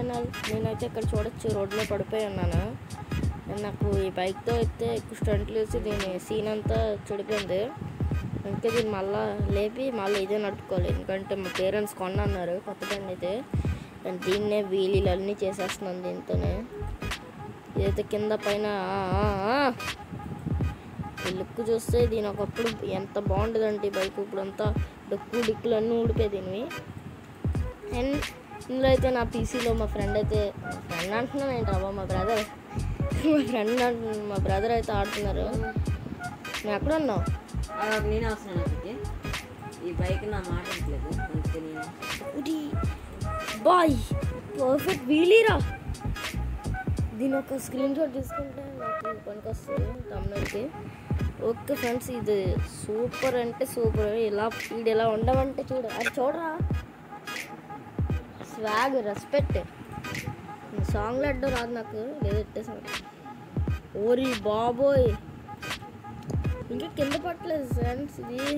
Channel. నేనైతే ఇక్కడ చూడొచ్చు రోడ్లో పడిపోయి ఉన్నాను. నాకు ఈ బైక్తో అయితే ఎక్కువ స్టంట్లు వేసి దీని సీన్ అంతా చెడిపోయింది. అందుకే దీన్ని మళ్ళీ లేపి మళ్ళీ ఇదే నడుపుకోవాలి. ఎందుకంటే మా పేరెంట్స్ కొన్నారు కొత్త బండి అయితే. అండ్ దీన్నే వీలీలు అన్నీ చేసేస్తున్నాను దీంతోనే. ఇదైతే కింద పైన ఈ లుక్ చూస్తే దీని ఒకప్పుడు ఎంత బాగుంటుందంటే ఈ బైక్ ఇప్పుడంతా డిక్కులు అన్నీ ఊడిపోయి దీనివి. అండ్ ఇందులో అయితే నా పీసీలో మా ఫ్రెండ్ అంటున్నాను ఏంటి అబ్బా మా బ్రదర్ అయితే ఆడుతున్నారు. నేను ఎక్కడ ఉన్నావు? నేను వస్తున్నాను. ఈ బైక్ నా మాట బాయ్ పర్ఫెక్ట్ వీలీరా. దీని ఒక స్క్రీన్ షాట్ తీసుకుంటే నాకు పనికి వస్తుంది తమ్ముడికి. ఓకే ఫ్రెండ్స్, ఇది సూపర్ అంటే సూపర్. ఇది ఇలా ఉండమంటే అది చూడరా స్వాగ్ రెస్పెక్ట్. సాంగ్లో అడ్డం రాదు నాకు, లేదెట్టేసాను. ఓరి బాబోయ్, ఇంకా కింద పట్టలేదు ఫ్రెండ్స్.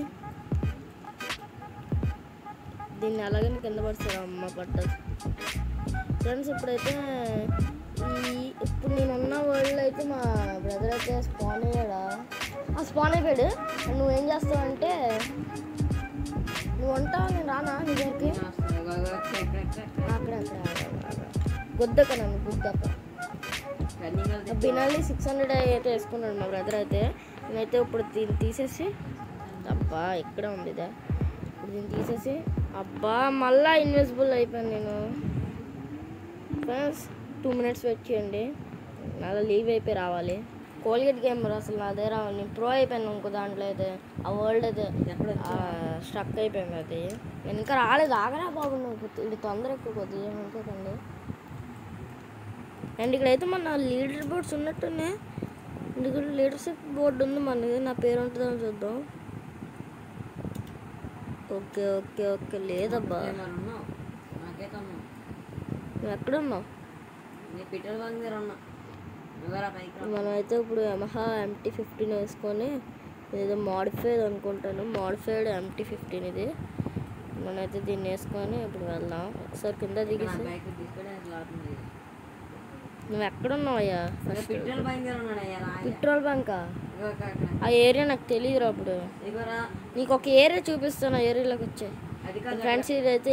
దీన్ని అలాగని కింద పడతారు అమ్మ పట్టదు ఫ్రెండ్స్. ఇప్పుడు నేనున్న వరల్డ్ అయితే మా బ్రదర్ అయితే స్పాన్ అయిపోయాడు. నువ్వేం చేస్తావంటే నువ్వు ఉంటావు, నేను రానా నీ దగ్గరికి? అక్కడ గుద్దక్క బినాలి 600 అయితే వేసుకున్నాడు మా బ్రదర్ అయితే. నేనైతే ఇప్పుడు దీన్ని తీసేసి అబ్బా ఇక్కడ ఉంది ఇదే. ఇప్పుడు దీన్ని తీసేసి అబ్బా మళ్ళీ ఇన్విజిబుల్ అయిపోయాను నేను. ఫ్రెండ్స్ 2 minutes వెయిట్ చేయండి, అలా లీవ్ అయిపోయి రావాలి. కోల్గేట్ గేమ్ అసలు నాదే రావాలి. నేను ప్రో అయిపోయాను ఇంకో దాంట్లో అయితే. ఆ వరల్డ్ అయితే స్ట్రక్ అయిపోయింది. అది నేను ఇంకా రాలేదు. ఆగరా బాబు నువ్వు, ఇది తొందర ఎక్కువ కొద్దిగా అనుకోకండి. అండ్ ఇక్కడైతే మన లీడర్ బోర్డ్స్ ఉన్నట్టున్నాయి. ఇక్కడ లీడర్షిప్ బోర్డు ఉంది మనది, నా పేరు ఉంటుందని చూద్దాం. ఓకే ఓకే ఓకే లేదబ్బా. నువ్వు ఎక్కడున్నావు? మనమైతే ఇప్పుడు యమహా MT-15 వేసుకొని ఏదో మాడిఫైడ్ అనుకుంటాను, మాడిఫైడ్ MT-15 ఇది. మనమైతే దీన్ని వేసుకొని ఇప్పుడు వెళ్దాం. ఒకసారి కింద దిగేసి. నువ్వు ఎక్కడున్నావు అయ్యా? పెట్రోల్ బంకా? ఆ ఏరియా నాకు తెలియదురా. అప్పుడు నీకు ఒక ఏరియా చూపిస్తాను, ఆ ఏరియాలోకి వచ్చాయి ఫ్రెండ్స్. ఇదైతే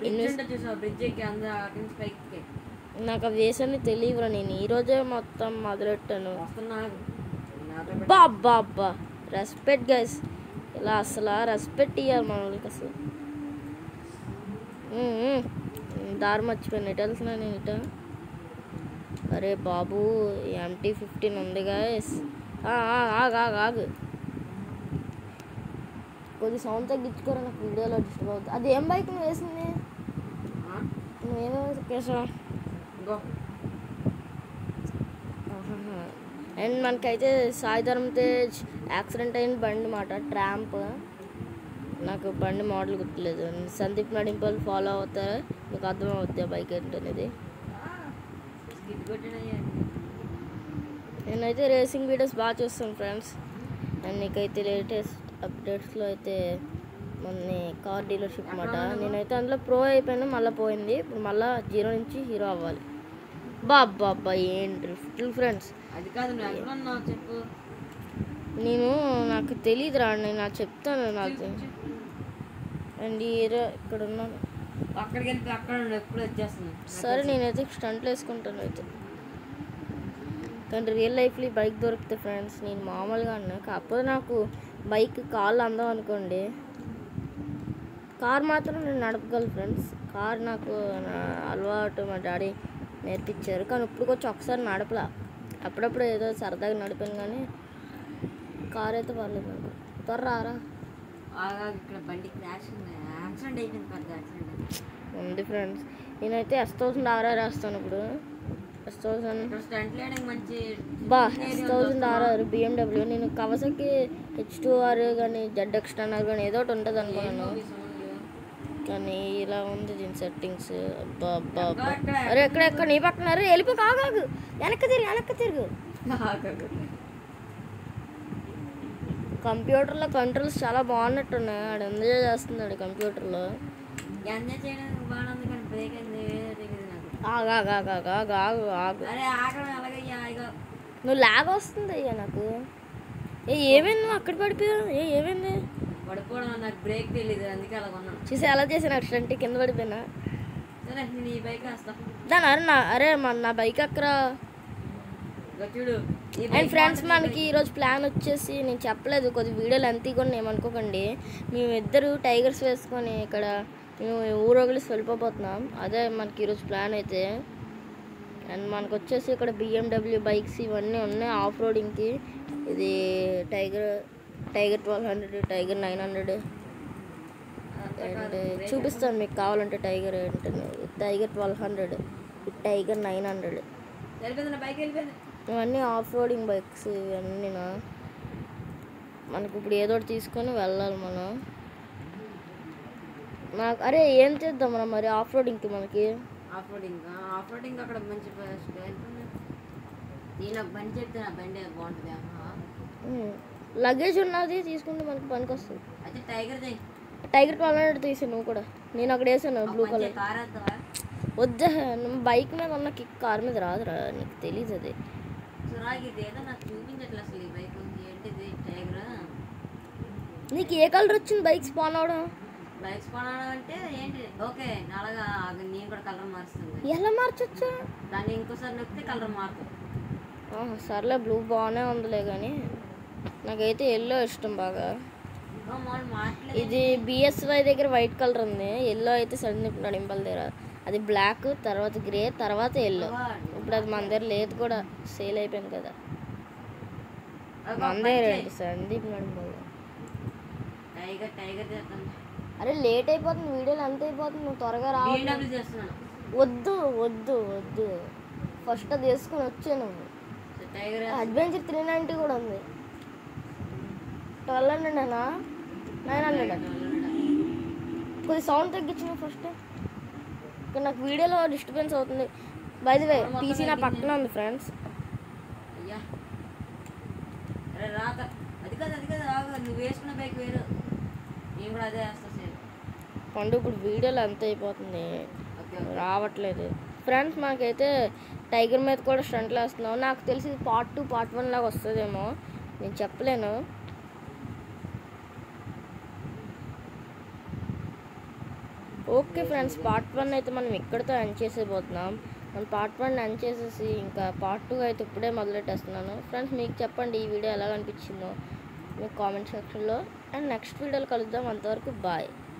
నాకు ఆ వేసని తెలియదురా. నేను ఈరోజే మొత్తం మొదలెట్టాను. అబ్బా రెస్పెక్ట్ గైస్. ఇలా అసలు రెస్పెక్ట్ ఇవ్వాలి మన వాళ్ళకి అసలు. దారి మర్చిపోయాను, ఎటు వెళ్తున్నా నేను ఇట. అరే బాబు MT-15 ఉంది గైస్. ఆగు కొద్ది సౌండ్ తగ్గించుకోరా, నాకు వీడియోలో డిస్టర్బ్ అవుతుంది. అది ఏం బైక్ నువ్వు వేసింది? నువ్వేమో కేసా. అండ్ మనకైతే సాయిధరం తేజ్ యాక్సిడెంట్ అయిన బండి మాట ట్రాంప్. నాకు బండి మోడల్ గుర్తులేదు. సందీప్ నడింపల్ ఫాలో అవుతారా మీకు అర్థం అవుతుంది బైక్ ఏంటనేది. నేనైతే రేసింగ్ వీడియోస్ బాగా చూస్తాను ఫ్రెండ్స్. అండ్ నీకైతే లేటెస్ట్ అప్డేట్స్లో అయితే మన కార్ డీలర్షిప్ అన్నమాట. నేనైతే అందులో ప్రో అయిపోయాను, మళ్ళీ పోయింది. ఇప్పుడు మళ్ళీ 0 నుంచి హీరో అవ్వాలి. బాబ్బా ఏం డ్రిఫ్ట్లు ఫ్రెండ్స్. నాకు తెలియదురా, నేను నాకు చెప్తాను నాకు. అండ్ హీరో ఇక్కడ ఉన్నాను. సరే నేనైతే స్టంట్లు వేసుకుంటాను అయితే. కానీ రియల్ లైఫ్లో బైక్ దొరికితే ఫ్రెండ్స్ నేను మామూలుగా అన్నా. కాకపోతే నాకు బైక్ కాళ్ళు అందం అనుకోండి. కార్ మాత్రం నేను నడపగలను ఫ్రెండ్స్. కార్ నాకు అలవాటు, మా డాడీ నేర్పించారు. కానీ ఇప్పుడు కొంచెం ఒకసారి నడపలా, అప్పుడప్పుడు ఏదో సరదాగా నడిపాను. కానీ కార్ అయితే పర్లేదు నాకు. త్వరరా ఉంది ఫ్రెండ్స్. నేనైతే S1000 RR వేస్తాను ఇప్పుడు. S1000 RR BMW. నేను కవసకి H2R కానీ ZX టన్నర్ కానీ ఏదో ఒకటి ఉంటుంది అనుకున్నాను. కానీ ఇలా ఉంది దీని సెట్టింగ్స్. అబ్బా అరే ఎక్కడ నీ పక్కన వెళ్ళిపో. కాగాగు వెనక్కి తిరుగు. కంప్యూటర్లో కంట్రోల్స్ చాలా బాగున్నట్టున్నాయి. ఆడు ఎంజాయ్ చేస్తున్నాడు కంప్యూటర్లో. ఆగు ఆగు ఆగు ఆగు ఆగు ఆగు ఆగు. అరే ఆగడం అలాగయ్యా ఇగో నువ్వు లాగ్ వస్తుంది అయ్యా నాకు. ఏమైంది నువ్వు అక్కడ పడిపోయావు? ఏమైంది? పడిపోవడం నాకు బ్రేక్ తెలియదు అందుకే అలా కొన్నాను. చూసి ఎలా చేసాను యాక్సిడెంట్, కింద పడిపోయినా. సరే నేను ఈ బైక్ వేస్తా. దాని అరే నా బైక్ అక్కడ. ఇగో చూడు ఈ అండ్ బైక్ ఫ్రెండ్స్ మనకి ఈరోజు ప్లాన్ వచ్చేసి, నేను చెప్పలేదు కొద్ది వీడియోలు అంతే కూడా ఏమనుకోకండి, మేమిద్దరు టైగర్స్ వేసుకొని ఇక్కడ మేము ఊరొగిలిసి వెళ్ళిపోతున్నాం. అదే మనకి ఈరోజు ప్లాన్ అయితే. అండ్ మనకు వచ్చేసి ఇక్కడ BMW బైక్స్ ఇవన్నీ ఉన్నాయి ఆఫ్ రోడింగ్కి. ఇది టైగర్ 1200, టైగర్ 900. అండ్ చూపిస్తాను మీకు కావాలంటే టైగర్ ఏంటనే. Tiger 1200, tiger 900. వెళ్ళిపోయింది నా బైక్ వెళ్ళిపోయింది. ఇవన్నీ ఆఫ్ రోడింగ్ బైక్స్ ఇవన్నీనా. మనకు ఇప్పుడు ఏదో ఒకటి తీసుకొని వెళ్ళాలి మనం. నాకు అరే ఏం చేద్దాం మనం మరి ఆఫ్ రోడింగ్కి? మనకి ఆఫ్ రోడింగ్ అక్కడ మంచి నేను ఒక బండి చెప్తే నా బండి బాగుంటుంది. లగేజ్ ఉన్నది తీసుకుంటే మనకి పనికి వస్తుంది. అయితే టైగర్ టైగర్ 1200 తీసాను నువ్వు కూడా. నేను అక్కడ వేసాను బ్లూ కలర్. కార్ వేస్తావా? వద్దా, నువ్వు బైక్ మీద ఉన్న కిక్ కార్ మీద రాదురా, నీకు తెలీదు అది. సురాగిది ఏదో నాకు చూపించట్లేదు అసలు ఈ బైక్ ఏంటిది టైగర్. నీకు ఏ కలర్ వచ్చింది బైక్ స్పాన్ అవడం? బైక్ కొనడం అంటే ఏంటి? ఓకే అలాగా నేను కూడా కలర్ మారుస్తుంది. ఎలా మార్చొచ్చు? దాన్ని ఇంకోసారి నొక్కితే కలర్ మారుతుంది. సర్లే బ్లూ బాగానే ఉందిలే, కానీ నాకైతే ఎల్లో ఇష్టం బాగా. ఇది BSY దగ్గర వైట్ కలర్ ఉంది, ఎల్లో అయితే సందీప్ నడింపల దగ్గర అది బ్లాక్, తర్వాత గ్రే, తర్వాత ఎల్లో. ఇప్పుడు అది మన దగ్గర లేదు కూడా, సేల్ అయిపోయింది కదా. మన దగ్గర ఏంటి సందీప్ నడింపల. టైగర్ చేస్తాను. అరే లేట్ అయిపోతుంది, వీడియోలు అంత అయిపోతుంది, నువ్వు త్వరగా రా. చేస్తున్నాను. వద్దు వద్దు వద్దు, ఫస్ట్ అది వేసుకొని వచ్చాను. అడ్వెంచర్ 390 కూడా ఉంది. 1200 అన్నా 900. కొద్ది సౌండ్ తగ్గించిన ఫస్ట్, ఇక్కడ నాకు వీడియోలో డిస్టర్బెన్స్ అవుతుంది. బై ది వే PC నా పక్కన ఉంది ఫ్రెండ్స్. అయ్యా అరే రాక అది కదా రాక నువ్వు వేసుకున్న బైక్ వేరు, నేను కూడా అదే వేస్తా సేమ్. పండు ఇప్పుడు వీడియోలో అంత అయిపోతుంది, రావట్లేదు ఫ్రెండ్స్. మాకైతే టైగర్ మీద కూడా స్టంట్లు వేస్తున్నాం. నాకు తెలిసి పార్ట్ 2 పార్ట్ 1 లాగా వస్తుందేమో, నేను చెప్పలేను. ఓకే ఫ్రెండ్స్, పార్ట్ 1 అయితే మనం ఇక్కడితో ఎండ్ చేసేపోతున్నాం. మనం పార్ట్ 1 ఎండ్ చేసేసి ఇంకా పార్ట్ 2 అయితే ఇప్పుడే మొదలెట్టేస్తున్నాను. ఫ్రెండ్స్ మీకు చెప్పండి ఈ వీడియో ఎలా అనిపించిందో మీకు కామెంట్ సెక్షన్లో. అండ్ నెక్స్ట్ వీడియోలో కలుద్దాం, అంతవరకు బాయ్.